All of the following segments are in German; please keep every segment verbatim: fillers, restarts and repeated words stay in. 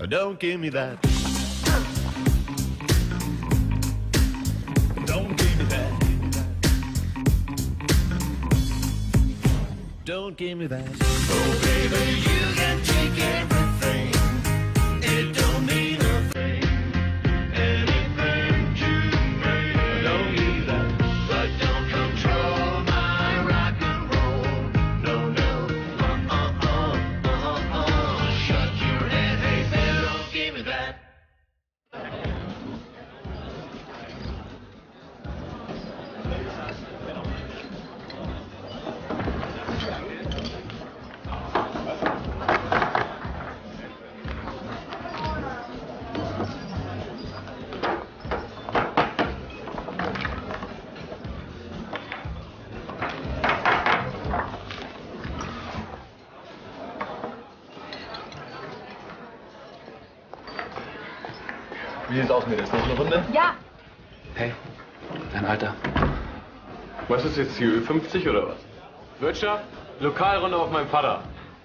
don't give me that. Don't give me that. Don't give me that. Oh baby, you can take everything. It don't mean a thing. Anything to me. Don't give me that. But don't control my rock and roll. No, no. Uh, uh, uh, uh, uh. Shut your head, hey baby, don't give me that. Wie sieht's aus mit jetzt? Noch eine Runde? Ja. Hey, dein Alter. Was ist jetzt hier, Ö fünfzig oder was? Wirtschaft, Lokalrunde auf meinen Vater.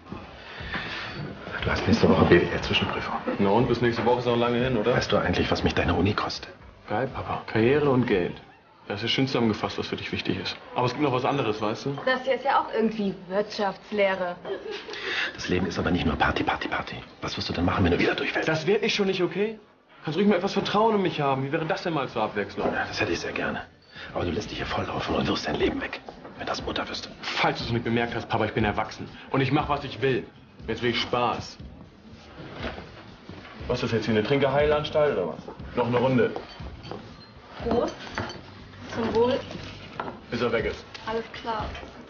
Du hast nächste Woche B W L-Zwischenprüfung. Na und, bis nächste Woche ist noch lange hin, oder? Weißt du eigentlich, was mich deine Uni kostet? Geil, Papa. Karriere und Geld. Das ist schön zusammengefasst, was für dich wichtig ist. Aber es gibt noch was anderes, weißt du? Das hier ist ja auch irgendwie Wirtschaftslehre. Das Leben ist aber nicht nur Party, Party, Party. Was wirst du denn machen, wenn du wieder durchfällst? Das werde ich schon nicht, okay? Kannst ruhig mal etwas Vertrauen in mich haben. Wie wäre das denn mal zur Abwechslung? Ja, das hätte ich sehr gerne. Aber du lässt dich hier volllaufen und wirst dein Leben weg. Wenn das Mutter wüsste. Falls du es nicht bemerkt hast, Papa, ich bin erwachsen. Und ich mache, was ich will. Jetzt will ich Spaß. Was ist das jetzt hier, eine Trinkerheilanstalt oder was? Noch eine Runde. Prost. Zum Wohl. Bis er weg ist. Alles klar.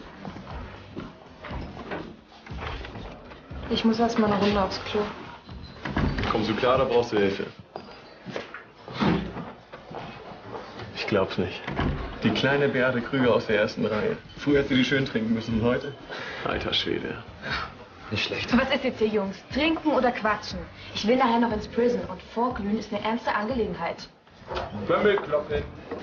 Ich muss erst mal eine Runde aufs Klo. Kommst du klar oder brauchst du Hilfe? Ich glaub's nicht. Die kleine Beate Krüger aus der ersten Reihe. Früher hätte sie die schön trinken müssen, heute? Alter Schwede. Ja, nicht schlecht. Was ist jetzt hier, Jungs? Trinken oder quatschen? Ich will nachher noch ins Prison und vorglühen ist eine ernste Angelegenheit. Bömmelklopfen.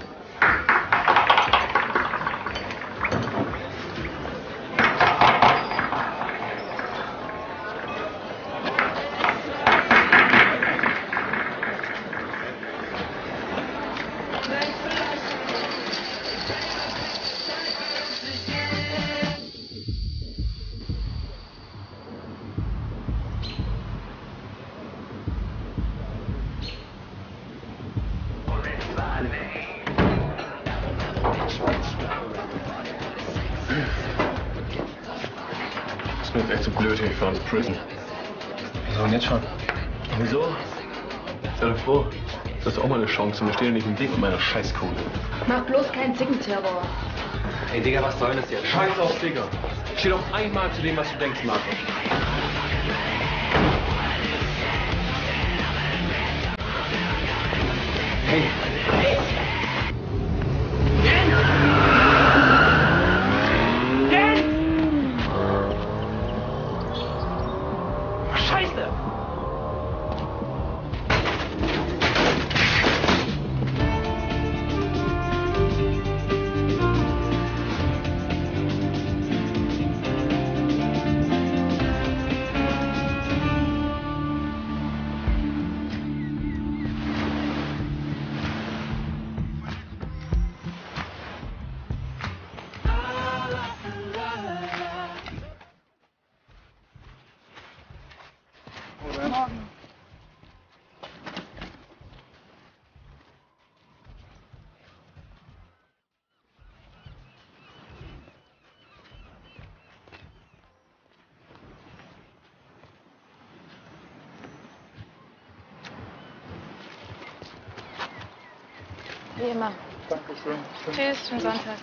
Das ist mir echt zu blöd hier, ich fahr ins Prison. Wieso denn jetzt schon? Wieso? Sei doch froh. Das ist auch mal eine Chance und wir stehen nicht im Weg mit meiner Scheißkohle. Mach bloß keinen Zickenterror. Ey, Digga, was soll das jetzt? Scheiß auf, Digga. Steh doch einmal zu dem, was du denkst, Marco. Hey. Hey. Scheiße! Wie immer. Dankeschön. Tschüss, schönen Sonntag.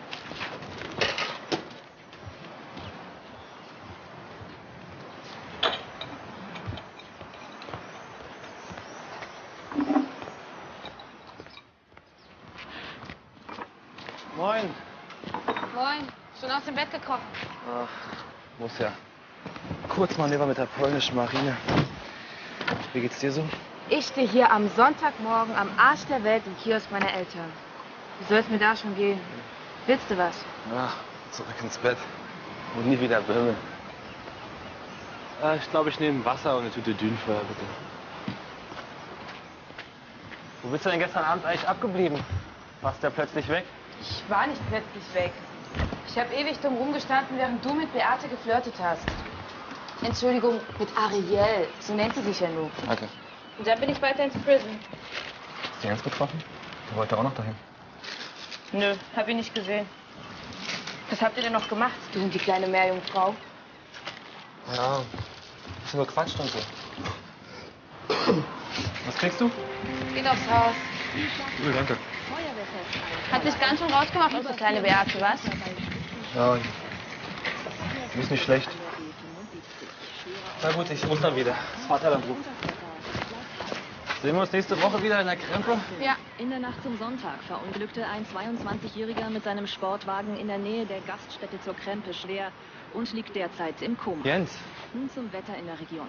Moin. Moin. Schon aus dem Bett gekrochen. Ach, muss ja. Kurzmanöver mit der polnischen Marine. Wie geht's dir so? Ich stehe hier am Sonntagmorgen am Arsch der Welt im Kiosk meiner Eltern. Wie soll es mir da schon gehen? Willst du was? Ach, zurück ins Bett. Und nie wieder bimmeln. Äh, ich glaube, ich nehme Wasser und eine Tüte Dünenfeuer, bitte. Wo bist du denn gestern Abend eigentlich abgeblieben? Warst du ja plötzlich weg? Ich war nicht plötzlich weg. Ich habe ewig dumm rumgestanden, während du mit Beate geflirtet hast. Entschuldigung, mit Ariel. So nennt sie sich ja nur. Danke. Und dann bin ich weiter ins Prison. Hast du Jens getroffen? Der wollte auch noch dahin. Nö, hab ihn nicht gesehen. Was habt ihr denn noch gemacht, du und die kleine Meerjungfrau? Ja, bisschen nur gequatscht und so. Was kriegst du? Geht aufs Haus. Cool, danke. Hat sich ganz schön rausgemacht, unsere kleine Beate, was? Ja, mir ist nicht schlecht. Na gut, ich muss dann wieder. Das Vaterland ruft. Sehen wir uns nächste Woche wieder in der Krempe? Ja. In der Nacht zum Sonntag verunglückte ein zweiundzwanzigjähriger mit seinem Sportwagen in der Nähe der Gaststätte zur Krempe schwer und liegt derzeit im Koma. Jens. Nun zum Wetter in der Region.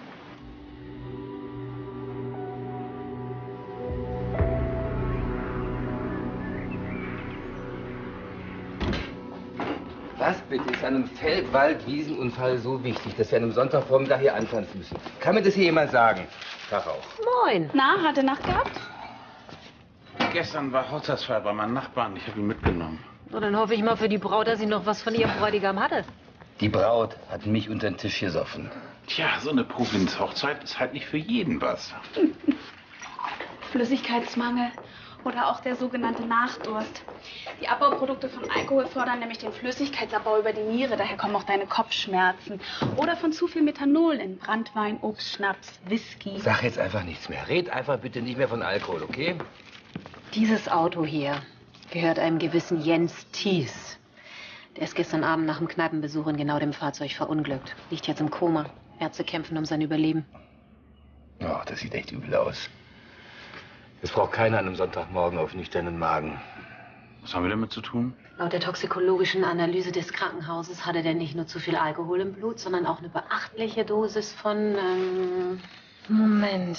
Was bitte ist an einem Feld-Wald-Wiesenunfall so wichtig, dass wir an einem Sonntagvormittag hier antanzen müssen? Kann mir das hier jemand sagen? Tag auch. Moin. Na, hat er Nacht gehabt? Gestern war Hochzeitsfeier bei meinem Nachbarn. Ich habe ihn mitgenommen. Na, dann hoffe ich mal für die Braut, dass sie noch was von ihrem Bräutigam hatte. Die Braut hat mich unter den Tisch gesoffen. Tja, so eine Provinz-Hochzeit ist halt nicht für jeden was. Flüssigkeitsmangel oder auch der sogenannte Nachdurst. Die Abbauprodukte von Alkohol fördern nämlich den Flüssigkeitsabbau über die Niere, daher kommen auch deine Kopfschmerzen. Oder von zu viel Methanol in Branntwein, Obst, Schnaps, Whisky. Sag jetzt einfach nichts mehr. Red einfach bitte nicht mehr von Alkohol, okay? Dieses Auto hier gehört einem gewissen Jens Thies. Der ist gestern Abend nach dem Kneipenbesuch in genau dem Fahrzeug verunglückt. Liegt jetzt im Koma. Ärzte kämpfen um sein Überleben. Oh, das sieht echt übel aus. Das braucht keiner an einem Sonntagmorgen auf nüchternen Magen. Was haben wir damit zu tun? Laut der toxikologischen Analyse des Krankenhauses hatte der nicht nur zu viel Alkohol im Blut, sondern auch eine beachtliche Dosis von... Ähm, Moment.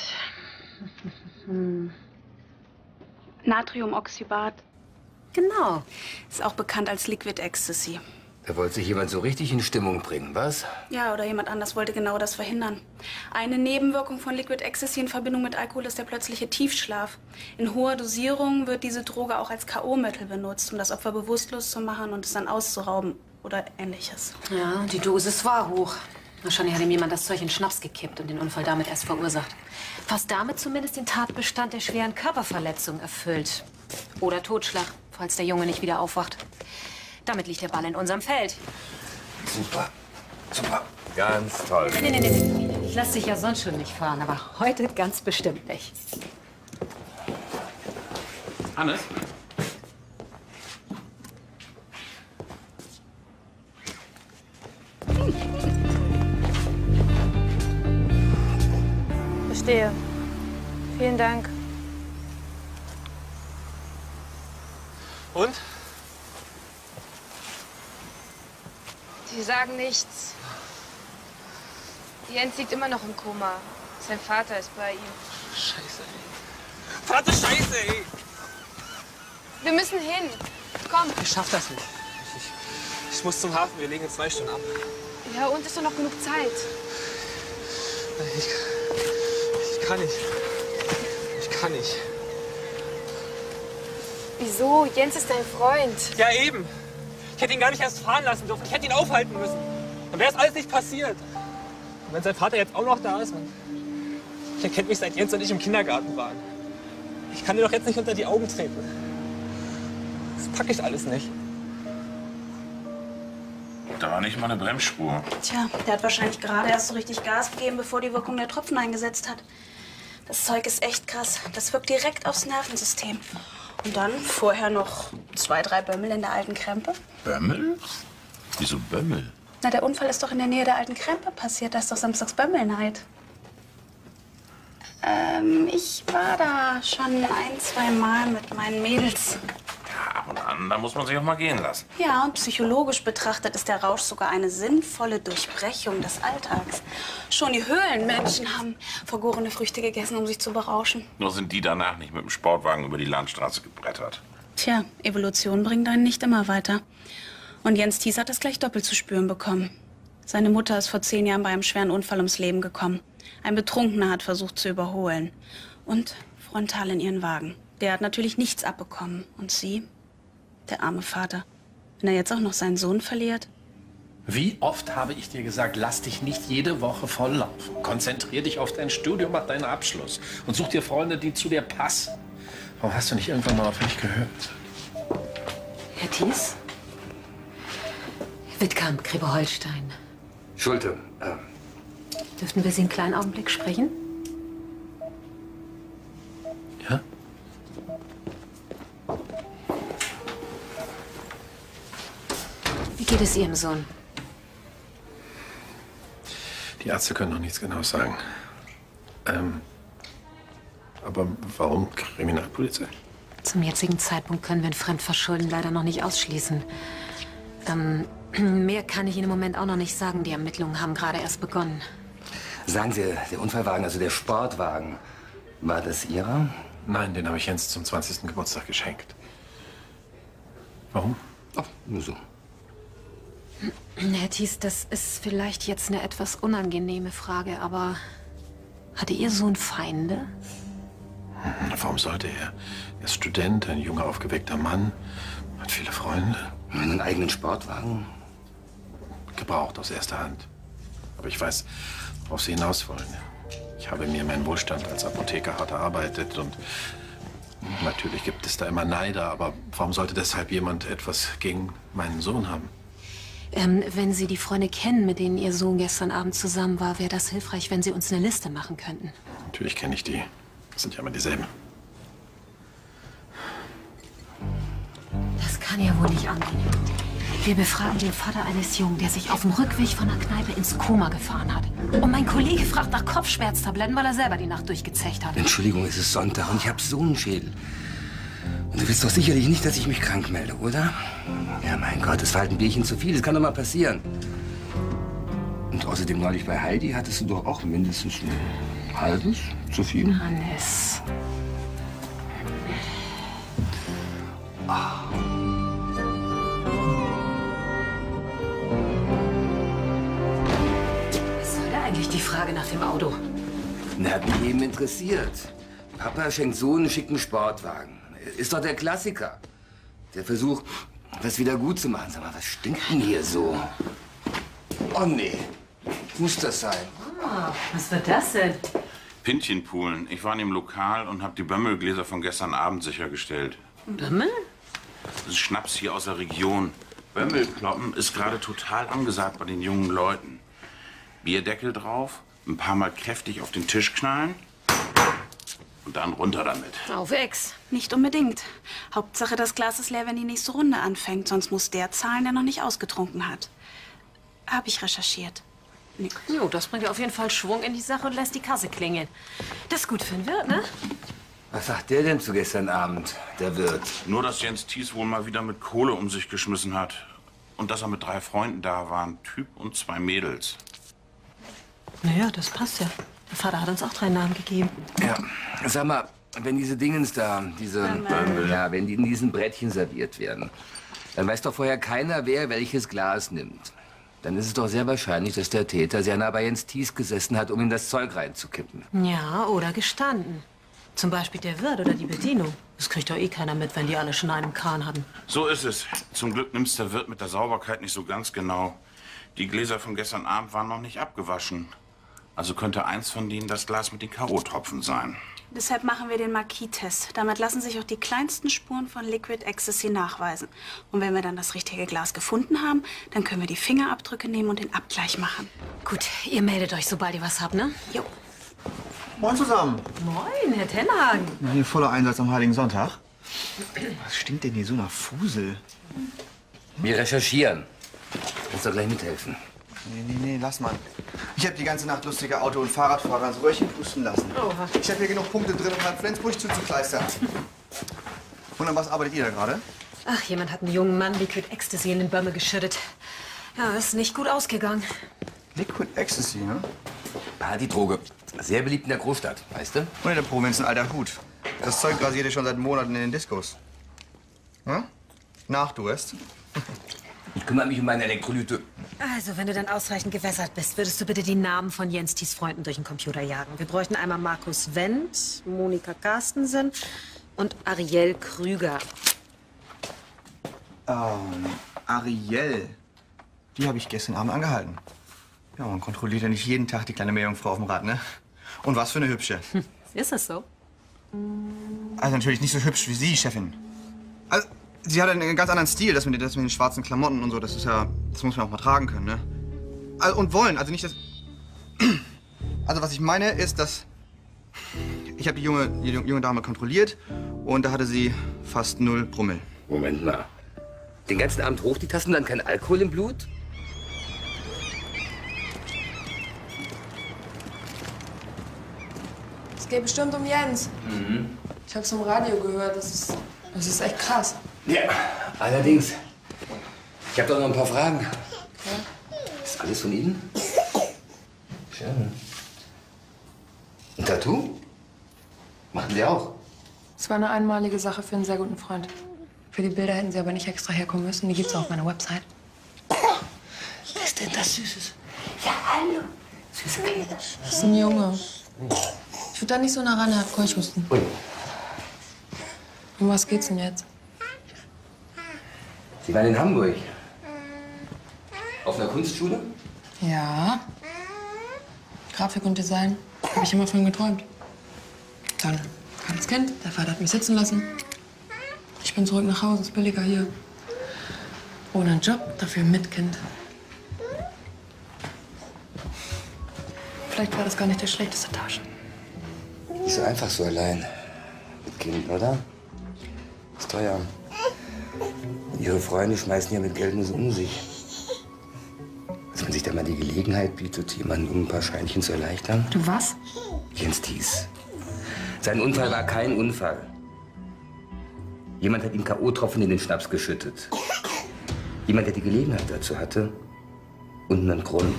Natriumoxybat. Genau. Ist auch bekannt als Liquid Ecstasy. Da wollte sich jemand so richtig in Stimmung bringen, was? Ja, oder jemand anders wollte genau das verhindern. Eine Nebenwirkung von Liquid Ecstasy in Verbindung mit Alkohol ist der plötzliche Tiefschlaf. In hoher Dosierung wird diese Droge auch als K O-Mittel benutzt, um das Opfer bewusstlos zu machen und es dann auszurauben oder Ähnliches. Ja, die Dosis war hoch. Wahrscheinlich hat ihm jemand das Zeug in Schnaps gekippt und den Unfall damit erst verursacht. Was damit zumindest den Tatbestand der schweren Körperverletzung erfüllt. Oder Totschlag, falls der Junge nicht wieder aufwacht. Damit liegt der Ball in unserem Feld. Super, super. Ganz toll. Nee, nee, nee, nee. Ich lasse dich ja sonst schon nicht fahren, aber heute ganz bestimmt nicht. Hannes? Verstehe. Vielen Dank. Und? Sie sagen nichts. Jens liegt immer noch im Koma. Sein Vater ist bei ihm. Scheiße, ey. Vater, Scheiße, ey. Wir müssen hin. Komm. Ich schaff das nicht. Ich, ich, ich muss zum Hafen. Wir legen in zwei Stunden ab. Ja, und ist doch noch genug Zeit. Ich, ich kann nicht. Ich kann nicht. Wieso? Jens ist dein Freund. Ja, eben. Ich hätte ihn gar nicht erst fahren lassen dürfen. Ich hätte ihn aufhalten müssen. Dann wäre es alles nicht passiert. Und wenn sein Vater jetzt auch noch da ist, man, der kennt mich seit Jens und ich im Kindergarten waren. Ich kann dir doch jetzt nicht unter die Augen treten. Das packe ich alles nicht. Da war nicht mal eine Bremsspur. Tja, der hat wahrscheinlich gerade erst so richtig Gas gegeben, bevor die Wirkung der Tropfen eingesetzt hat. Das Zeug ist echt krass. Das wirkt direkt aufs Nervensystem. Und dann vorher noch zwei, drei Bömmel in der alten Krempe. Bömmel? Wieso Bömmel? Na, der Unfall ist doch in der Nähe der alten Krempe passiert. Da ist doch samstags Bömmelnight. Ähm, ich war da schon ein, zwei Mal mit meinen Mädels. Ja, ab und an, da muss man sich auch mal gehen lassen. Ja, und psychologisch betrachtet ist der Rausch sogar eine sinnvolle Durchbrechung des Alltags. Schon die Höhlenmenschen haben vergorene Früchte gegessen, um sich zu berauschen. Nur sind die danach nicht mit dem Sportwagen über die Landstraße gebrettert. Tja, Evolution bringt einen nicht immer weiter. Und Jens Thies hat das gleich doppelt zu spüren bekommen. Seine Mutter ist vor zehn Jahren bei einem schweren Unfall ums Leben gekommen. Ein Betrunkener hat versucht zu überholen. Und frontal in ihren Wagen. Der hat natürlich nichts abbekommen. Und Sie? Der arme Vater. Wenn er jetzt auch noch seinen Sohn verliert? Wie oft habe ich dir gesagt, lass dich nicht jede Woche volllaufen. Konzentrier dich auf dein Studium, mach deinen Abschluss und such dir Freunde, die zu dir passen. Warum hast du nicht irgendwann mal auf mich gehört? Herr Thies? Wittkamp, Gräbe-Holstein. Schulte, äh, Dürften wir Sie einen kleinen Augenblick sprechen? Ja? Wie geht es Ihrem Sohn? Die Ärzte können noch nichts Genaues sagen. Ähm, aber warum Kriminalpolizei? Zum jetzigen Zeitpunkt können wir ein Fremdverschulden leider noch nicht ausschließen. Ähm, mehr kann ich Ihnen im Moment auch noch nicht sagen. Die Ermittlungen haben gerade erst begonnen. sagen Sie, der Unfallwagen, also der Sportwagen, war das Ihrer? Nein, den habe ich Jens zum zwanzigsten Geburtstag geschenkt. Warum? Ach, nur so. Herr Thies, das ist vielleicht jetzt eine etwas unangenehme Frage, aber hatte Ihr Sohn Feinde? Warum sollte er? Er ist Student, ein junger, aufgeweckter Mann, hat viele Freunde. Einen eigenen Sportwagen? Gebraucht aus erster Hand. Aber ich weiß, worauf Sie hinaus wollen. Ich habe mir meinen Wohlstand als Apotheker hart erarbeitet und natürlich gibt es da immer Neider, aber warum sollte deshalb jemand etwas gegen meinen Sohn haben? Ähm, wenn Sie die Freunde kennen, mit denen Ihr Sohn gestern Abend zusammen war, wäre das hilfreich, wenn Sie uns eine Liste machen könnten. Natürlich kenne ich die. Das sind ja immer dieselben. Das kann ja wohl nicht angehen. Wir befragen den Vater eines Jungen, der sich auf dem Rückweg von der Kneipe ins Koma gefahren hat. Und mein Kollege fragt nach Kopfschmerztabletten, weil er selber die Nacht durchgezecht hat. Entschuldigung, es ist Sonntag und ich habe so einen Schädel. Und du willst doch sicherlich nicht, dass ich mich krank melde, oder? Ja, mein Gott, es war halt ein Bierchen zu viel. Das kann doch mal passieren. Und außerdem neulich bei Heidi hattest du doch auch mindestens ein halbes zu viel. Hannes. Ach. Was soll da eigentlich die Frage nach dem Auto? Na, hat mich eben interessiert. Papa schenkt so einen schicken Sportwagen. Ist doch der Klassiker. Der Versuch, das wieder gut zu machen. Sag mal, was stinkt denn hier so? Oh nee, muss das sein? Ah, was wird das denn? Pintchenpoolen. Ich war in dem Lokal und habe die Bömmelgläser von gestern Abend sichergestellt. Bömmel? Das ist Schnaps hier aus der Region. Bömmelkloppen ist gerade total angesagt bei den jungen Leuten. Bierdeckel drauf, ein paar Mal kräftig auf den Tisch knallen und dann runter damit. Auf Ex. Nicht unbedingt. Hauptsache, das Glas ist leer, wenn die nächste Runde anfängt. Sonst muss der zahlen, der noch nicht ausgetrunken hat. Hab ich recherchiert. Nix. Jo, das bringt ja auf jeden Fall Schwung in die Sache und lässt die Kasse klingeln. Das ist gut für den Wirt, ne? Was sagt der denn zu gestern Abend, der Wirt? Nur, dass Jens Thies wohl mal wieder mit Kohle um sich geschmissen hat. Und dass er mit drei Freunden da war. Ein Typ und zwei Mädels. Naja, das passt ja. Der Vater hat uns auch drei Namen gegeben. Ja, sag mal, wenn diese Dingens da, diese Bömmel, ja, wenn die in diesen Brettchen serviert werden, dann weiß doch vorher keiner, wer welches Glas nimmt. Dann ist es doch sehr wahrscheinlich, dass der Täter sehr nah bei Jens Thies gesessen hat, um ihm das Zeug reinzukippen. Ja, oder gestanden. Zum Beispiel der Wirt oder die Bedienung. Das kriegt doch eh keiner mit, wenn die alle schon einen im Kahn hatten. So ist es. Zum Glück nimmt's der Wirt mit der Sauberkeit nicht so ganz genau. Die Gläser von gestern Abend waren noch nicht abgewaschen. Also könnte eins von denen das Glas mit den K O-Tropfen sein. Deshalb machen wir den Marquis-Test. Damit lassen sich auch die kleinsten Spuren von Liquid Ecstasy nachweisen. Und wenn wir dann das richtige Glas gefunden haben, dann können wir die Fingerabdrücke nehmen und den Abgleich machen. Gut, ihr meldet euch, sobald ihr was habt, ne? Jo. Moin zusammen. Moin, Herr Tenhagen. Na, hier voller Einsatz am Heiligen Sonntag. Was stinkt denn hier so nach Fusel? Wir recherchieren. Kannst du gleich mithelfen? Nee, nee, nee, lass mal. Ich habe die ganze Nacht lustige Auto- und Fahrradfahrer ans Röhrchen pusten lassen. Oha. Ich habe hier genug Punkte drin, um halb Flensburg zuzukleistern. Und an was arbeitet ihr da gerade? Ach, jemand hat einen jungen Mann Liquid Ecstasy in den Bömmel geschüttet. Ja, ist nicht gut ausgegangen. Liquid Ecstasy, ne? Partydroge. Sehr beliebt in der Großstadt, weißt du? Und in der Provinz ein alter Hut. Das Zeug grasiert schon seit Monaten in den Diskos. Hm? Nachdurst? Ich kümmere mich um meine Elektrolyte. Also, wenn du dann ausreichend gewässert bist, würdest du bitte die Namen von Jens Thies Freunden durch den Computer jagen. Wir bräuchten einmal Markus Wendt, Monika Carstensen, Und Ariel Krüger. Ähm, Ariel. Die habe ich gestern Abend angehalten. Ja, man kontrolliert ja nicht jeden Tag die kleine Meerjungfrau auf dem Rad, ne? Und was für eine hübsche. Hm, ist das so? Also natürlich nicht so hübsch wie Sie, Chefin. Also, sie hat einen ganz anderen Stil, das mit, das mit den schwarzen Klamotten und so. Das ist ja, das muss man auch mal tragen können, ne? Also, und wollen, also nicht das... Also was ich meine ist, dass... Ich habe die junge, die junge Dame kontrolliert und da hatte sie fast null Promille. Moment mal. Den ganzen Abend hoch die Tassen, dann kein Alkohol im Blut? Es geht bestimmt um Jens. Mhm. Ich hab's im Radio gehört. Das ist, das ist echt krass. Ja, allerdings. Ich habe doch noch ein paar Fragen. Ja? Ist alles von Ihnen? Schön. Ein Tattoo? Machen Sie auch? Es war eine einmalige Sache für einen sehr guten Freund. Für die Bilder hätten Sie aber nicht extra herkommen müssen. Die gibt's auch auf meiner Website. Was ist denn das Süßes? Ja, hallo. Süße Kleine. Das ist ein Junge. Ich würde da nicht so nah ran, er hat Keuchhusten. Ui. Um was geht's denn jetzt? Sie waren in Hamburg. Auf einer Kunstschule? Ja. Grafik und Design. Habe ich immer von geträumt. Dann kam das Kind, der Vater hat mich sitzen lassen. Ich bin zurück nach Hause, ist billiger hier. Ohne einen Job, dafür mit Kind. Vielleicht war das gar nicht der schlechteste Tausch. Nicht so einfach so allein. Mit Kind, oder? Ist teuer. Ihre Freunde schmeißen ja mit Geld nur so um sich. Dass man sich da mal die Gelegenheit bietet, jemanden um ein paar Scheinchen zu erleichtern. Du was? Jens Thies. Sein Unfall war kein Unfall. Jemand hat ihm K O-Tropfen in den Schnaps geschüttet. Jemand, der die Gelegenheit dazu hatte und einen Grund.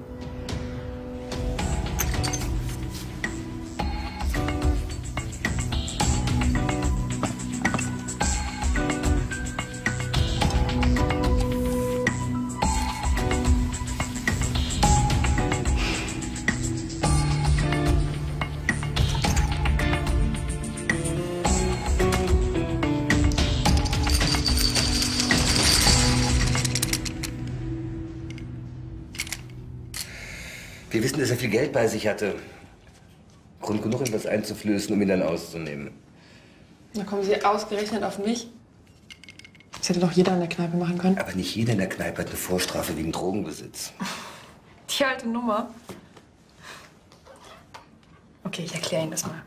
Wir wissen, dass er viel Geld bei sich hatte. Grund genug, ihm was einzuflößen, um ihn dann auszunehmen. Da kommen Sie ausgerechnet auf mich? Das hätte doch jeder in der Kneipe machen können. Aber nicht jeder in der Kneipe hat eine Vorstrafe wegen Drogenbesitz. Die alte Nummer. Okay, ich erkläre Ihnen das mal.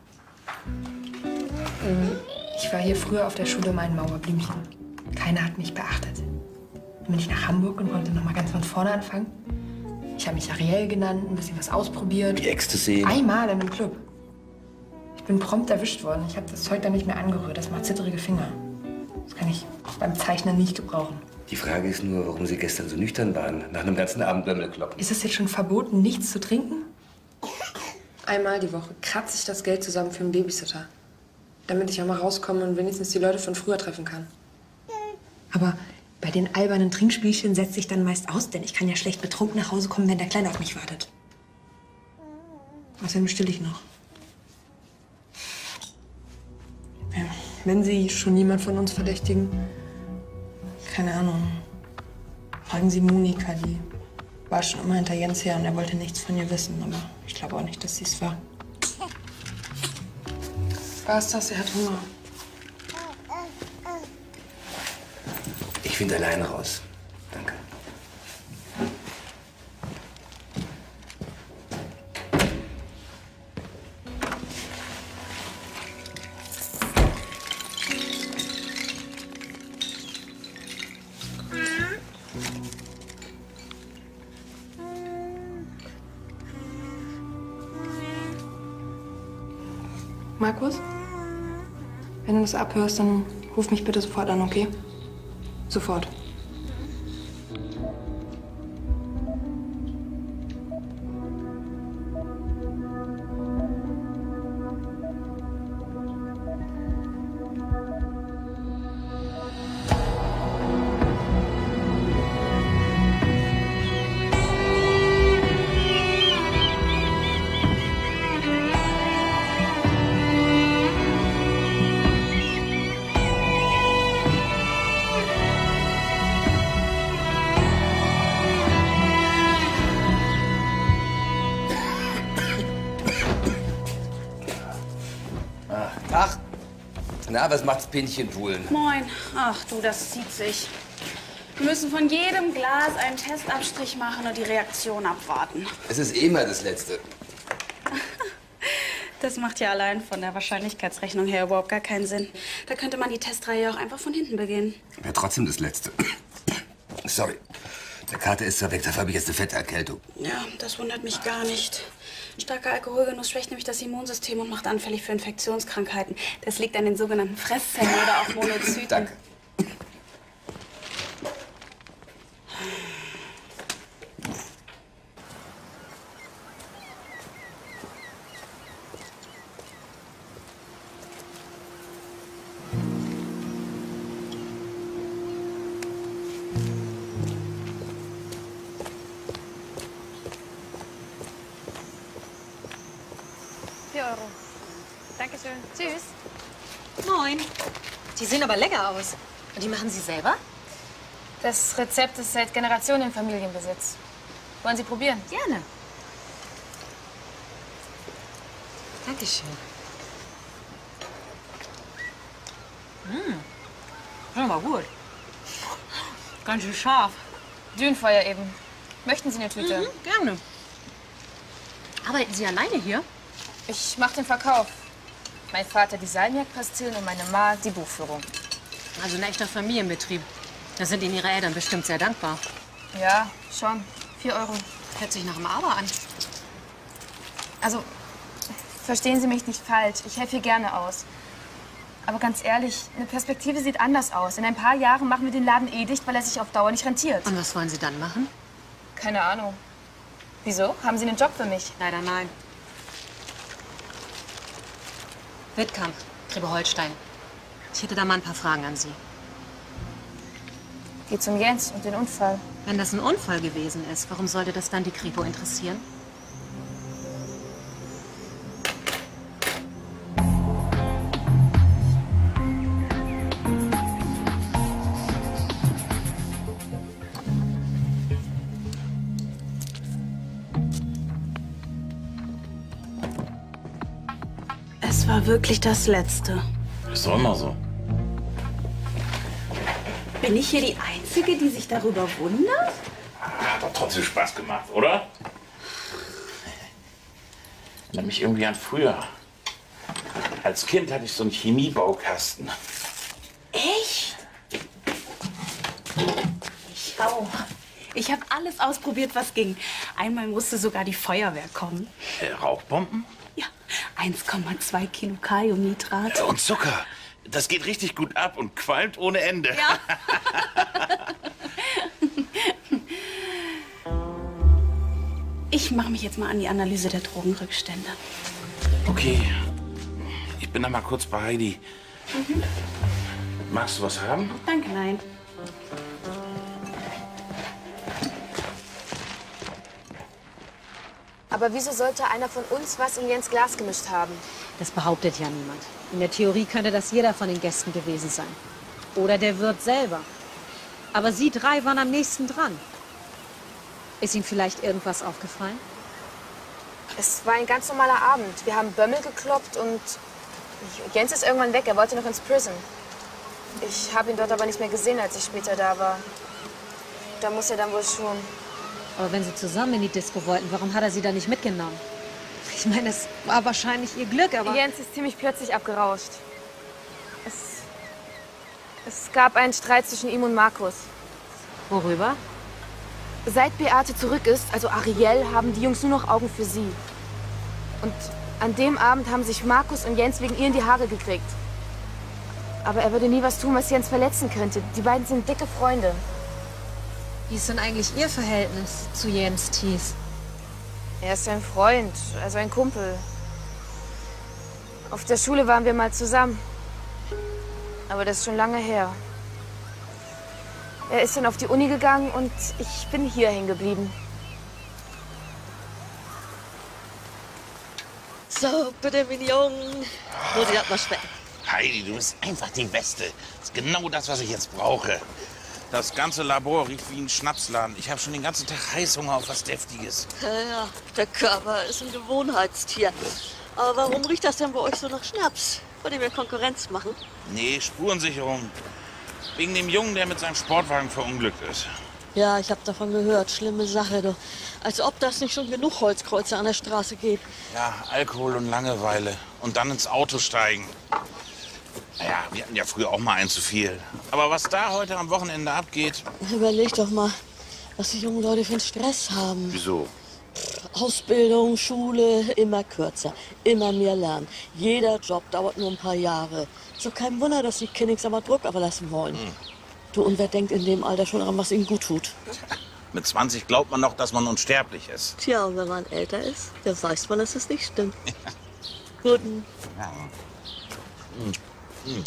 Ähm, Ich war hier früher auf der Schule mein Mauerblümchen. Keiner hat mich beachtet. Dann bin ich nach Hamburg und konnte noch mal ganz von vorne anfangen. Ich habe mich Ariel genannt, ein bisschen was ausprobiert. Wie Ecstasy. Einmal in einem Club. Ich bin prompt erwischt worden. Ich habe das Zeug dann nicht mehr angerührt. Das macht zittrige Finger. Das kann ich beim Zeichnen nicht gebrauchen. Die Frage ist nur, warum Sie gestern so nüchtern waren, nach einem ganzen Abend Bömmelkloppen. Ist es jetzt schon verboten, nichts zu trinken? Einmal die Woche kratze ich das Geld zusammen für einen Babysitter. Damit ich auch mal rauskomme und wenigstens die Leute von früher treffen kann. Aber bei den albernen Trinkspielchen setze ich dann meist aus, denn ich kann ja schlecht betrunken nach Hause kommen, wenn der Kleine auf mich wartet. Außerdem still ich noch. Ja, wenn Sie schon jemand von uns verdächtigen, keine Ahnung, fragen Sie Monika, die war schon immer hinter Jens her und er wollte nichts von ihr wissen, aber ich glaube auch nicht, dass sie es war. Was ist das? Er hat Hunger. Ich finde alleine raus. Danke. Markus? Wenn du das abhörst, dann ruf mich bitte sofort an, okay? Sofort. Na, was macht's Pinchenpulen? Moin. Ach du, das zieht sich. Wir müssen von jedem Glas einen Testabstrich machen und die Reaktion abwarten. Es ist eh mal das Letzte. Das macht ja allein von der Wahrscheinlichkeitsrechnung her überhaupt gar keinen Sinn. Da könnte man die Testreihe auch einfach von hinten beginnen. Wäre trotzdem das Letzte. Sorry. Der Kater ist zwar weg, dafür habe ich jetzt eine fette Erkältung. Ja, das wundert mich gar nicht. Starker Alkoholgenuss schwächt nämlich das Immunsystem und macht anfällig für Infektionskrankheiten. Das liegt an den sogenannten Fresszellen oder auch Monozyten. Danke. vier Euro. Dankeschön. Tschüss. Moin. Die sehen aber lecker aus. Und die machen Sie selber? Das Rezept ist seit Generationen im Familienbesitz. Wollen Sie probieren? Gerne. Dankeschön. Mmh. Schon mal gut. Ganz schön scharf. Dünenfeuer eben. Möchten Sie eine Tüte? Mhm, gerne. Arbeiten Sie alleine hier? Ich mache den Verkauf. Mein Vater die Salmiak-Pastillen und meine Ma die Buchführung. Also ein echter Familienbetrieb. Da sind Ihnen Ihre Eltern bestimmt sehr dankbar. Ja, schon. Vier Euro. Hört sich nach einem Aber an. Also, verstehen Sie mich nicht falsch. Ich helfe hier gerne aus. Aber ganz ehrlich, eine Perspektive sieht anders aus. In ein paar Jahren machen wir den Laden eh dicht, weil er sich auf Dauer nicht rentiert. Und was wollen Sie dann machen? Keine Ahnung. Wieso? Haben Sie einen Job für mich? Leider nein. Wittkamp, Grebe-Holstein. Ich hätte da mal ein paar Fragen an Sie. Geht's um Jens und den Unfall? Wenn das ein Unfall gewesen ist, warum sollte das dann die Kripo interessieren? Es war wirklich das Letzte. Ist doch immer so. Bin ich hier die Einzige, die sich darüber wundert? Hat doch trotzdem Spaß gemacht, oder? Erinnert mich irgendwie an früher. Als Kind hatte ich so einen Chemiebaukasten. Echt? Ich auch. Ich habe alles ausprobiert, was ging. Einmal musste sogar die Feuerwehr kommen. Äh, Rauchbomben? Ja, eins Komma zwei Kilo Kaliumnitrat. Und Zucker. Das geht richtig gut ab und qualmt ohne Ende. Ja. Ich mache mich jetzt mal an die Analyse der Drogenrückstände. Okay. Ich bin da mal kurz bei Heidi. Mhm. Magst du was haben? Danke, nein. Aber wieso sollte einer von uns was in Jens Glas gemischt haben? Das behauptet ja niemand. In der Theorie könnte das jeder von den Gästen gewesen sein. Oder der Wirt selber. Aber Sie drei waren am nächsten dran. Ist Ihnen vielleicht irgendwas aufgefallen? Es war ein ganz normaler Abend. Wir haben Bömmel gekloppt und Jens ist irgendwann weg. Er wollte noch ins Prison. Ich habe ihn dort aber nicht mehr gesehen, als ich später da war. Da muss er dann wohl schon. Aber wenn Sie zusammen in die Disco wollten, warum hat er Sie da nicht mitgenommen? Ich meine, es war wahrscheinlich Ihr Glück, aber... Jens ist ziemlich plötzlich abgerauscht. Es, es gab einen Streit zwischen ihm und Markus. Worüber? Seit Beate zurück ist, also Ariel, haben die Jungs nur noch Augen für sie. Und an dem Abend haben sich Markus und Jens wegen ihr in die Haare gekriegt. Aber er würde nie was tun, was Jens verletzen könnte. Die beiden sind dicke Freunde. Wie ist denn eigentlich Ihr Verhältnis zu Jens Thies? Er ist ein Freund, also ein Kumpel. Auf der Schule waren wir mal zusammen. Aber das ist schon lange her. Er ist dann auf die Uni gegangen und ich bin hier hängen geblieben. So, bitte, Mignon. Muss ich mal schmecken. Heidi, du bist einfach die Beste. Das ist genau das, was ich jetzt brauche. Das ganze Labor riecht wie ein Schnapsladen. Ich habe schon den ganzen Tag Heißhunger auf was Deftiges. Ja, ja, der Körper ist ein Gewohnheitstier. Aber warum riecht das denn bei euch so nach Schnaps? Wollt ihr mir Konkurrenz machen? Nee, Spurensicherung. Wegen dem Jungen, der mit seinem Sportwagen verunglückt ist. Ja, ich habe davon gehört. Schlimme Sache, du. Als ob das nicht schon genug Holzkreuze an der Straße gibt. Ja, Alkohol und Langeweile. Und dann ins Auto steigen. Naja, wir hatten ja früher auch mal ein zu viel. Aber was da heute am Wochenende abgeht... Überleg doch mal, was die jungen Leute für einen Stress haben. Wieso? Ausbildung, Schule, immer kürzer, immer mehr lernen. Jeder Job dauert nur ein paar Jahre. Ist doch kein Wunder, dass die Kinnix aber Druck ablassen wollen. Hm. Du, und wer denkt in dem Alter schon an, was ihnen gut tut? Mit zwanzig glaubt man noch, dass man unsterblich ist. Tja, und wenn man älter ist, dann weiß man, dass es nicht stimmt. Guten. Ja. Hm. Hm.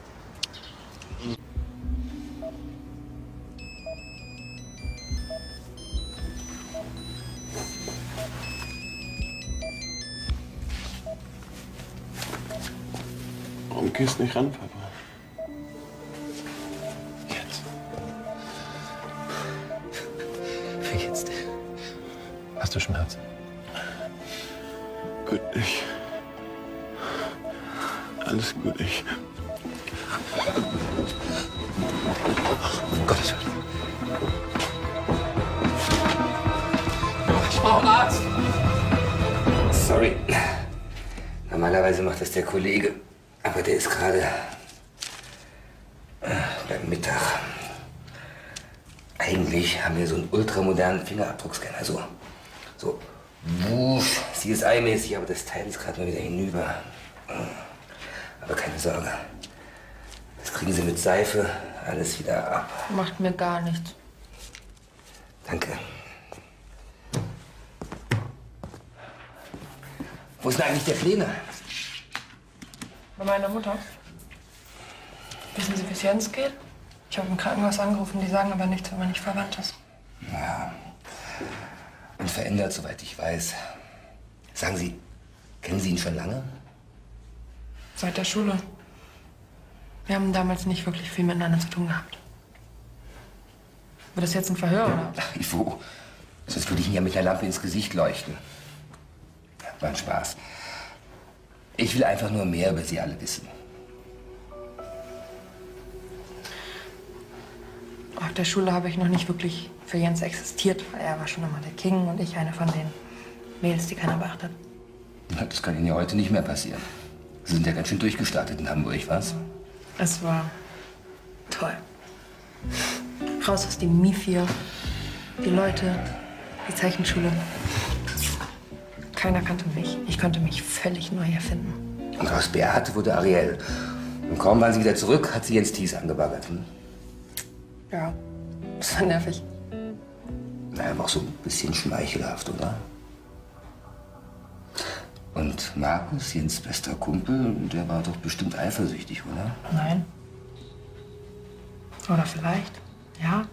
Warum gehst du nicht ran, Papa? Jetzt. Wie geht's dir? Hast du Schmerzen? Gut, ich. Alles gut, ich. Um Gottes Willen. Ich brauche einen Arzt. Sorry. Normalerweise macht das der Kollege. Aber der ist gerade äh, beim Mittag. Eigentlich haben wir so einen ultramodernen Fingerabdruckscanner. So, so, wuff, C S I-mäßig, aber das Teil ist gerade mal wieder hinüber. Aber keine Sorge. Das kriegen Sie mit Seife alles wieder ab. Macht mir gar nichts. Danke. Wo ist denn eigentlich der Pläne? Bei meiner Mutter. Wissen Sie, wie es Jens geht? Ich habe im Krankenhaus angerufen, die sagen aber nichts, wenn man nicht verwandt ist. Ja, unverändert, soweit ich weiß. Sagen Sie, kennen Sie ihn schon lange? Seit der Schule. Wir haben damals nicht wirklich viel miteinander zu tun gehabt. Wird das jetzt ein Verhör, oder? Ach, Ivo, sonst würde ich Ihnen ja mit einer Lampe ins Gesicht leuchten. War ein Spaß. Ich will einfach nur mehr über Sie alle wissen. Auf der Schule habe ich noch nicht wirklich für Jens existiert, weil er war schon immer der King und ich eine von den Mädels, die keiner beachtet. Ja, das kann Ihnen ja heute nicht mehr passieren. Sie sind ja ganz schön durchgestartet in Hamburg, was? Es war toll. Raus aus dem Mifir, die Leute, die Zeichenschule. Keiner kannte mich. Ich konnte mich völlig neu erfinden. Und aus Beate wurde Ariel. Und kaum waren Sie wieder zurück, hat sie Jens Thies angebaggert. Hm? Ja, das war nervig. Na, aber auch so ein bisschen schmeichelhaft, oder? Und Markus, Jens' bester Kumpel, der war doch bestimmt eifersüchtig, oder? Nein. Oder vielleicht, ja.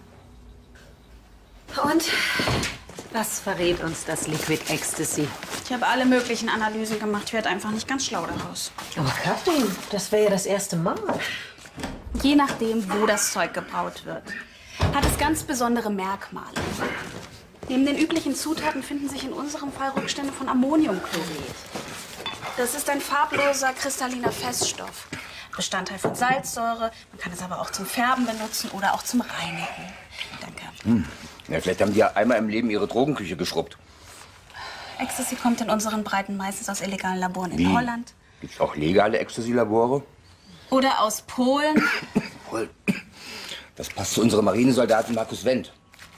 Und was verrät uns das Liquid Ecstasy? Ich habe alle möglichen Analysen gemacht. Ich werde einfach nicht ganz schlau daraus. Aber Katrin, das wäre ja das erste Mal. Je nachdem, wo das Zeug gebraut wird, hat es ganz besondere Merkmale. Neben den üblichen Zutaten finden sich in unserem Fall Rückstände von Ammoniumchlorid. Das ist ein farbloser, kristalliner Feststoff. Bestandteil von Salzsäure. Man kann es aber auch zum Färben benutzen oder auch zum Reinigen. Danke. Hm. Ja, vielleicht haben die ja einmal im Leben ihre Drogenküche geschrubbt. Ecstasy kommt in unseren Breiten meistens aus illegalen Laboren in Wie? Holland. Gibt's auch legale Ecstasy-Labore? Oder aus Polen. Voll. Das passt zu unserem Marinesoldaten Markus Wendt.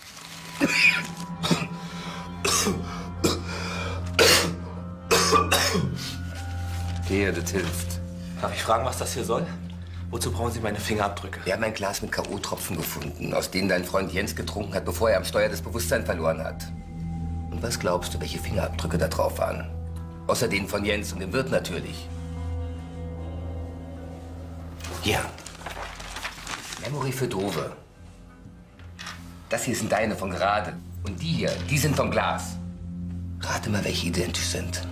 Hier, das hilft. Darf ich fragen, was das hier soll? Wozu brauchen Sie meine Fingerabdrücke? Wir haben ein Glas mit K O-Tropfen gefunden, aus denen dein Freund Jens getrunken hat, bevor er am Steuer das Bewusstsein verloren hat. Und was glaubst du, welche Fingerabdrücke da drauf waren? Außer denen von Jens und dem Wirt natürlich. Ja. Memory für Dove. Das hier sind deine von gerade. Und die hier, die sind vom Glas. Rate mal, welche identisch sind.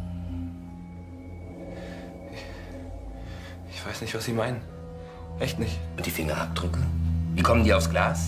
Ich weiß nicht, was Sie meinen. Echt nicht. Und die Fingerabdrücke? Wie kommen die aufs Glas?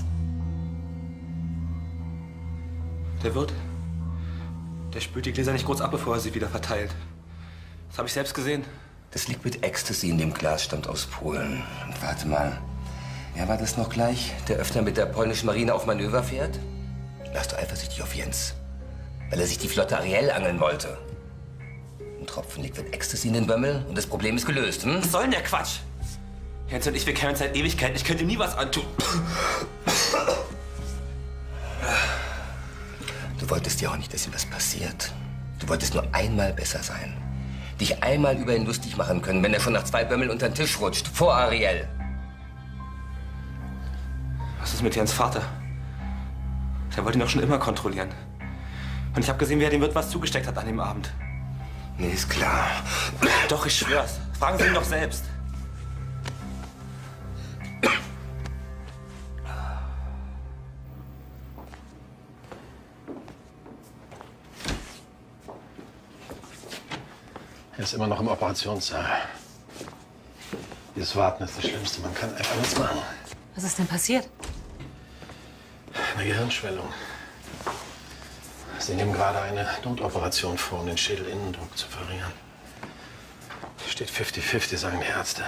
Der Wirt, der spült die Gläser nicht kurz ab, bevor er sie wieder verteilt. Das habe ich selbst gesehen. Das Liquid Ecstasy in dem Glas stammt aus Polen. Und warte mal, ja, war das noch gleich, der öfter mit der polnischen Marine auf Manöver fährt? Warst du eifersüchtig auf Jens, weil er sich die Flotte Ariel angeln wollte? Ein Tropfen Liquid Ecstasy in den Bömmel und das Problem ist gelöst, hm? Was soll denn der Quatsch? Jens und ich, wir kennen uns seit Ewigkeiten. Ich könnte ihm nie was antun. Du wolltest ja auch nicht, dass ihm was passiert. Du wolltest nur einmal besser sein. Dich einmal über ihn lustig machen können, wenn er schon nach zwei Bömmel unter den Tisch rutscht. Vor Ariel. Was ist mit Jens Vater? Der wollte ihn doch schon immer kontrollieren. Und ich habe gesehen, wie er dem Wirt was zugesteckt hat an dem Abend. Nee, ist klar. Doch, ich schwör's. Fragen Sie ihn doch selbst. Er ist immer noch im Operationssaal. Dieses Warten ist das Schlimmste. Man kann einfach nichts machen. Was ist denn passiert? Eine Gehirnschwellung. Sie nehmen gerade eine Notoperation vor, um den Schädelinnendruck zu verringern. Steht fifty fifty, sagen die Ärzte.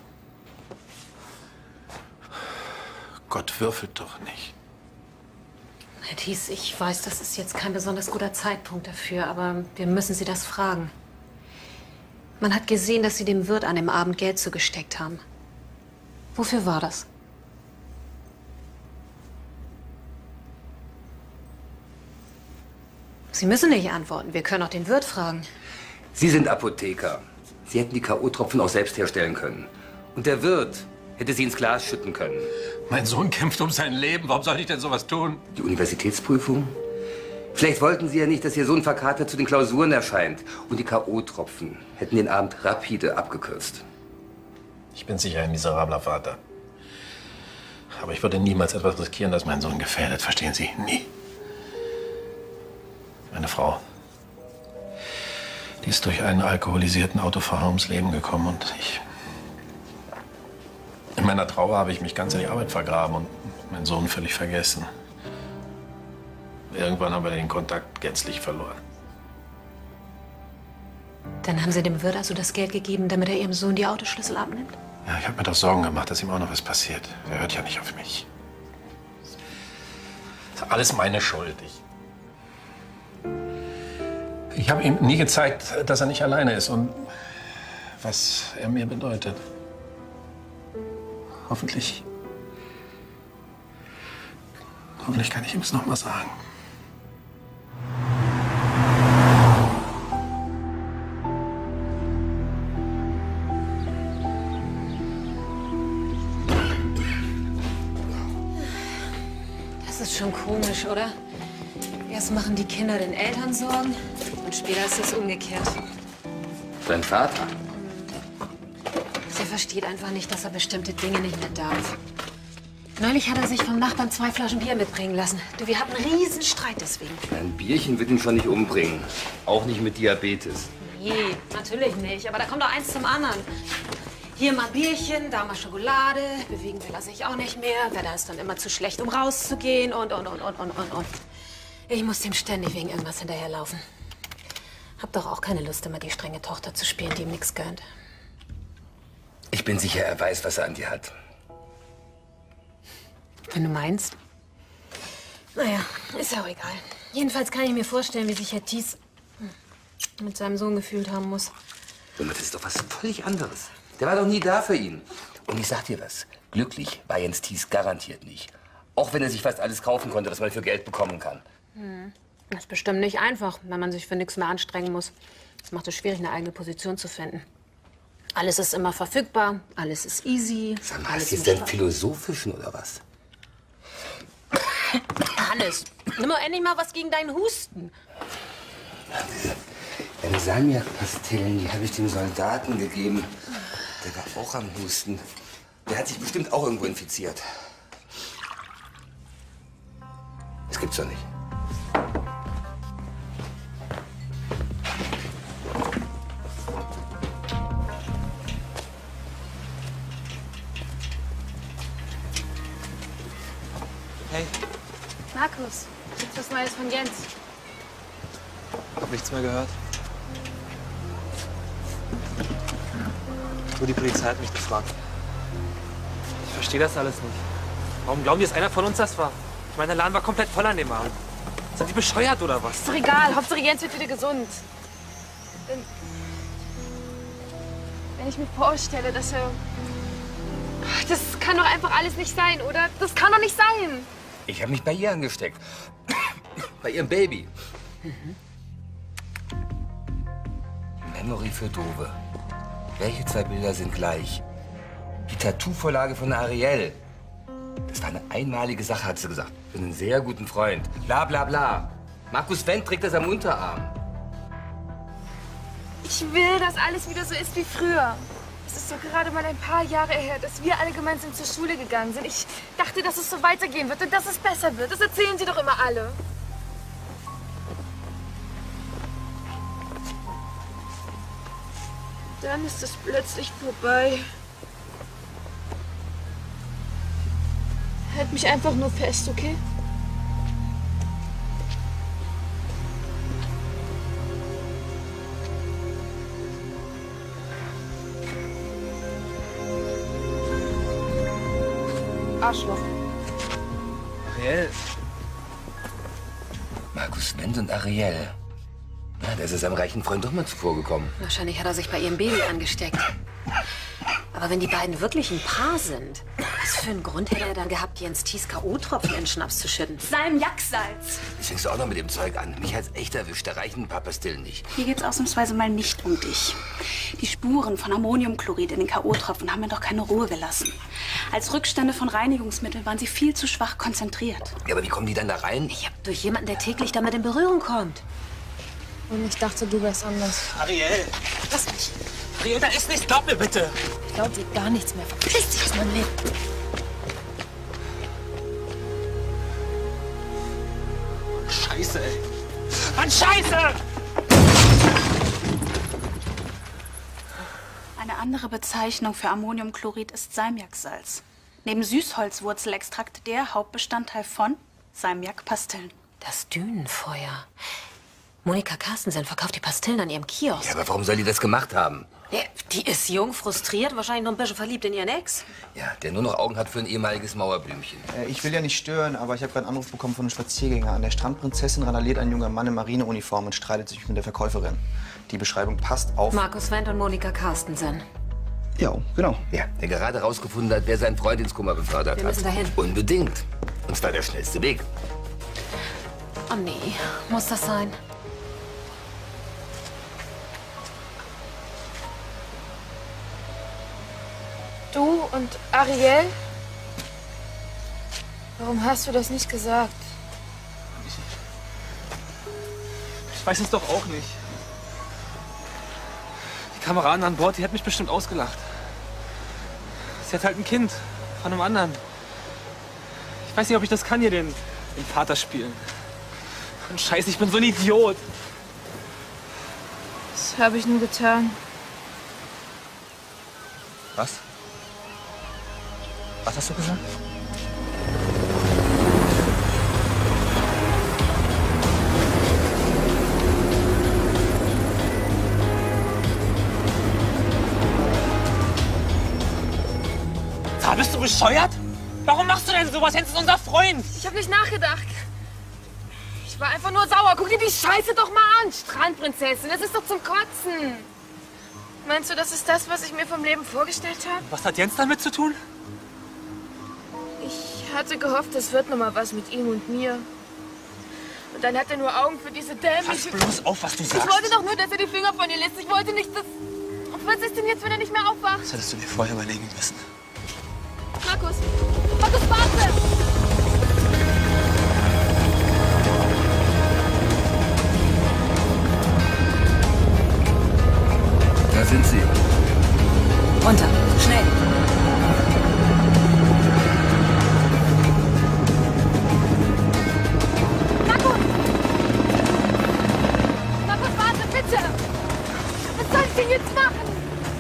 Gott würfelt doch nicht. Herr Thies, ich weiß, das ist jetzt kein besonders guter Zeitpunkt dafür, aber wir müssen Sie das fragen. Man hat gesehen, dass Sie dem Wirt an dem Abend Geld zugesteckt haben. Wofür war das? Sie müssen nicht antworten. Wir können auch den Wirt fragen. Sie sind Apotheker. Sie hätten die K O-Tropfen auch selbst herstellen können. Und der Wirt hätte sie ins Glas schütten können. Mein Sohn kämpft um sein Leben. Warum soll ich denn sowas tun? Die Universitätsprüfung? Vielleicht wollten Sie ja nicht, dass Ihr Sohn verkatert zu den Klausuren erscheint. Und die K O-Tropfen hätten den Abend rapide abgekürzt. Ich bin sicher ein miserabler Vater. Aber ich würde niemals etwas riskieren, das meinen Sohn gefährdet. Verstehen Sie? Nie. Meine Frau, die ist durch einen alkoholisierten Autofahrer ums Leben gekommen und ich... In meiner Trauer habe ich mich ganz in die Arbeit vergraben und meinen Sohn völlig vergessen. Irgendwann haben wir den Kontakt gänzlich verloren. Dann haben Sie dem Wirt also das Geld gegeben, damit er Ihrem Sohn die Autoschlüssel abnimmt? Ja, ich habe mir doch Sorgen gemacht, dass ihm auch noch was passiert. Er hört ja nicht auf mich. Das ist alles meine Schuld. Ich, ich habe ihm nie gezeigt, dass er nicht alleine ist und was er mir bedeutet. Hoffentlich. Hoffentlich kann ich ihm es noch mal sagen. Das ist schon komisch, oder? Erst machen die Kinder den Eltern Sorgen und später ist es umgekehrt. Dein Vater? Er versteht einfach nicht, dass er bestimmte Dinge nicht mehr darf. Neulich hat er sich vom Nachbarn zwei Flaschen Bier mitbringen lassen. Du, wir hatten einen riesen Streit deswegen. Ein Bierchen wird ihn schon nicht umbringen. Auch nicht mit Diabetes. Nee, natürlich nicht. Aber da kommt doch eins zum anderen. Hier mal Bierchen, da mal Schokolade. Bewegen will er sich auch nicht mehr. Wetter ist dann immer zu schlecht, um rauszugehen und, und, und, und, und, und, und. Ich muss dem ständig wegen irgendwas hinterherlaufen. Hab doch auch keine Lust, immer die strenge Tochter zu spielen, die ihm nichts gönnt. Ich bin sicher, er weiß, was er an dir hat. Wenn du meinst. Naja, ist ja auch egal. Jedenfalls kann ich mir vorstellen, wie sich Herr Thies mit seinem Sohn gefühlt haben muss. Das ist doch was völlig anderes. Der war doch nie da für ihn. Und ich sag dir was, glücklich war Jens Thies garantiert nicht. Auch wenn er sich fast alles kaufen konnte, was man für Geld bekommen kann. Hm. Das ist bestimmt nicht einfach, wenn man sich für nichts mehr anstrengen muss. Das macht es schwierig, eine eigene Position zu finden. Alles ist immer verfügbar, alles ist easy. Sag mal, ist jetzt denn Philosophischen oder was? Hannes, nimm doch endlich mal was gegen deinen Husten. Diese Salmiak-Pastillen, die habe ich dem Soldaten gegeben. Der war auch am Husten. Der hat sich bestimmt auch irgendwo infiziert. Das gibt's doch nicht. Hey, Markus, gibt's was Neues von Jens? hab nichts mehr gehört. Nur die Polizei hat mich gefragt. Ich verstehe das alles nicht. Warum glauben die, dass einer von uns das war? Ich meine, der Laden war komplett voll an dem Abend. Sind die bescheuert oder was? Ist doch egal. Hauptsache Jens wird wieder gesund. Wenn, wenn ich mir vorstelle, dass er... Das kann doch einfach alles nicht sein, oder? Das kann doch nicht sein. Ich habe mich bei ihr angesteckt. Bei ihrem Baby. Mhm. Memory für Dove. Welche zwei Bilder sind gleich? Die Tattoo-Vorlage von Ariel. Das war eine einmalige Sache, hat sie gesagt. Für einen sehr guten Freund. Bla bla bla. Markus Wendt trägt das am Unterarm. Ich will, dass alles wieder so ist wie früher. Es ist doch gerade mal ein paar Jahre her, dass wir alle gemeinsam zur Schule gegangen sind. Ich dachte, dass es so weitergehen wird und dass es besser wird. Das erzählen sie doch immer alle. Dann ist es plötzlich vorbei. Halt mich einfach nur fest, okay? Arschloch. Ariel. Markus Wendt und Ariel. Na, das ist seinem reichen Freund doch mal zuvorgekommen. Wahrscheinlich hat er sich bei ihrem Baby angesteckt. Aber wenn die beiden wirklich ein Paar sind, was für einen Grund hätte er dann gehabt, Jens Thies K O-Tropfen in den Schnaps zu schütten? Salmiaksalz. Jetzt fängst du auch noch mit dem Zeug an. Mich hat's echt erwischt. Da reichen ein paar Pastillen nicht. Hier geht's ausnahmsweise mal nicht um dich. Die Spuren von Ammoniumchlorid in den K O-Tropfen haben mir doch keine Ruhe gelassen. Als Rückstände von Reinigungsmitteln waren sie viel zu schwach konzentriert. Ja, aber wie kommen die dann da rein? Ja, durch jemanden, der täglich damit in Berührung kommt. Und ich dachte, du wärst anders. Ariel! Lass mich. Ariel, da ist nichts. Glaub mir bitte. Ich glaub dir gar nichts mehr. Verpiss dich aus meinem Leben. Scheiße, ey. Mann, Scheiße! Eine andere Bezeichnung für Ammoniumchlorid ist Salmiaksalz. Neben Süßholzwurzelextrakt der Hauptbestandteil von Salmiakpastillen. Das Dünenfeuer. Monika Carstensen verkauft die Pastillen an ihrem Kiosk. Ja, aber warum soll die das gemacht haben? Ja, die ist jung, frustriert, wahrscheinlich noch ein bisschen verliebt in ihren Ex. Ja, der nur noch Augen hat für ein ehemaliges Mauerblümchen. Äh, ich will ja nicht stören, aber ich habe gerade einen Anruf bekommen von einem Spaziergänger. An der Strandprinzessin randaliert ein junger Mann in Marineuniform und streitet sich mit der Verkäuferin. Die Beschreibung passt auf... Markus Wendt und Monika Carstensen. Ja, genau. Ja, der gerade rausgefunden hat, wer seinen Freund ins Koma befördert Wir hat. müssen dahin. Unbedingt. Und zwar der schnellste Weg. Oh nee, muss das sein? Du und Ariel? Warum hast du das nicht gesagt? Ich weiß es doch auch nicht. Die Kameraden an Bord, die hat mich bestimmt ausgelacht. Sie hat halt ein Kind von einem anderen. Ich weiß nicht, ob ich das kann, hier den, den Vater spielen. Und Scheiße, ich bin so ein Idiot. Das habe ich nur getan. Was? Was hast du gesagt? Sag, bist du bescheuert? Warum machst du denn sowas? Jens ist unser Freund. Ich habe nicht nachgedacht. Ich war einfach nur sauer. Guck dir die Scheiße doch mal an, Strandprinzessin. Das ist doch zum Kotzen. Meinst du, das ist das, was ich mir vom Leben vorgestellt habe? Was hat Jens damit zu tun? Ich hatte gehofft, es wird noch mal was mit ihm und mir. Und dann hat er nur Augen für diese dämliche... Pass bloß auf, was du sagst. Ich wollte doch nur, dass er die Finger von ihr lässt. Ich wollte nicht, dass... Und was ist denn jetzt, wenn er nicht mehr aufwacht? Das hättest du dir vorher überlegen müssen. Markus! Markus, warte! Da sind sie. Runter, schnell. Markus! Markus, warte, bitte! Was soll ich denn jetzt machen?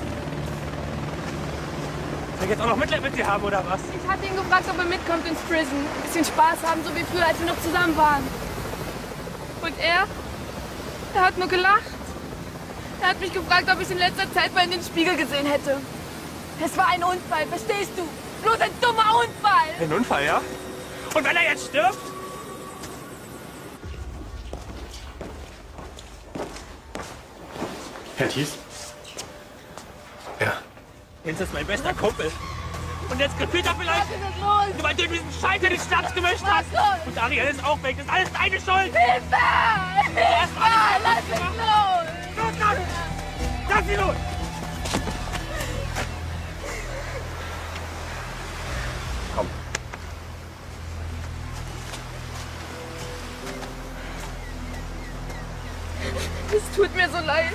Soll ich jetzt auch noch Mitleid mit dir haben, oder was? Ich hatte ihn gefragt, ob er mitkommt ins Prison. Ein bisschen Spaß haben, so wie früher, als wir noch zusammen waren. Und er? Er hat nur gelacht. Er hat mich gefragt, ob ich in letzter Zeit mal in den Spiegel gesehen hätte. Es war ein Unfall, verstehst du? Bloß ein dummer Unfall! Ein Unfall, ja? Und wenn er jetzt stirbt? Herr Thies? Ja. Jens ist mein bester Kumpel. Und jetzt gefühlt er vielleicht, weil du diesen Scheiß in den Schnaps gemischt hast. Und Ariel ist auch weg. Das ist alles deine Schuld. Hilfe! Hilfe! Lass mich los! Los, los! Lass sie los! Komm. Es tut mir so leid.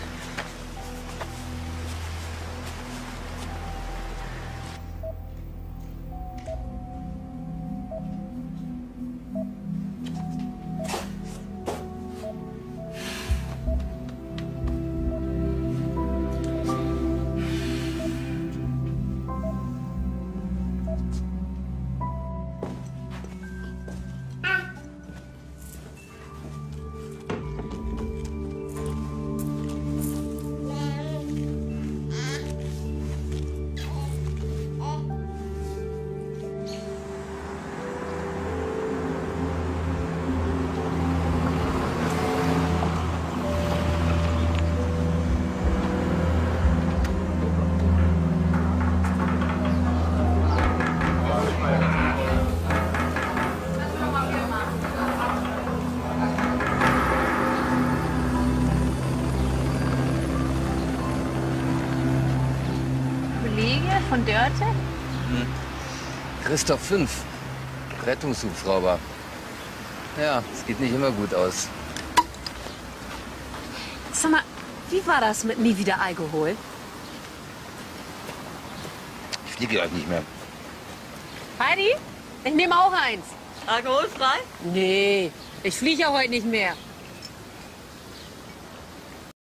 Von Dörte? Hm. Christoph fünf. Rettungshubschrauber. Ja, es geht nicht immer gut aus. Sag mal, wie war das mit nie wieder Alkohol? Ich fliege gleich nicht mehr. Heidi, ich nehme auch eins. Alkoholfrei? Nee, ich fliege ja heute nicht mehr.